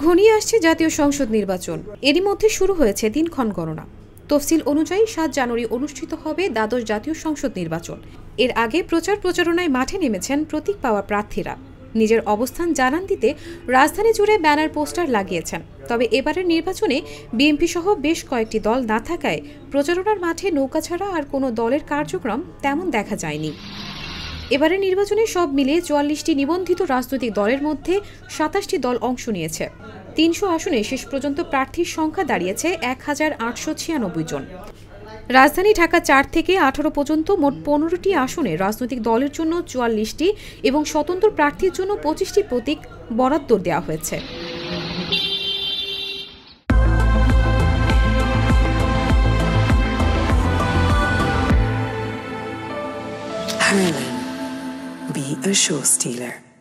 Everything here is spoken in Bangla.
ঘনিয়ে আসছে জাতীয় সংসদ নির্বাচন। এরই মধ্যে শুরু হয়েছে দিনক্ষণ গণনা। তফসিল অনুযায়ী ৭ জানুয়ারি অনুষ্ঠিত হবে দ্বাদশ জাতীয় সংসদ নির্বাচন। এর আগে প্রচারণায় মাঠে নেমেছেন প্রতীক পাওয়া প্রার্থীরা। নিজের অবস্থান জানান দিতে রাজধানী জুড়ে ব্যানার পোস্টার লাগিয়েছেন। তবে এবারের নির্বাচনে বিএনপি সহ বেশ কয়েকটি দল না থাকায় প্রচারণার মাঠে নৌকা ছাড়া আর কোনো দলের কার্যক্রম তেমন দেখা যায়নি। এবারের নির্বাচনে সব মিলিয়ে ৪৪টি নিবন্ধিত রাজনৈতিক দলের মধ্যে ২৭টি দল অংশ নিয়েছে। ৩০০ আসনে শেষ পর্যন্ত প্রার্থীর সংখ্যা দাঁড়িয়েছে ১,৮৯৬ জন। রাজধানী ঢাকা ৪ থেকে ১৮ পর্যন্ত মোট ১৫টি আসনে রাজনৈতিক দলের জন্য ৪৪টি এবং স্বতন্ত্র প্রার্থীর জন্য ২৫টি প্রতীক বরাদ্দ দেওয়া হয়েছে। Be a show stealer.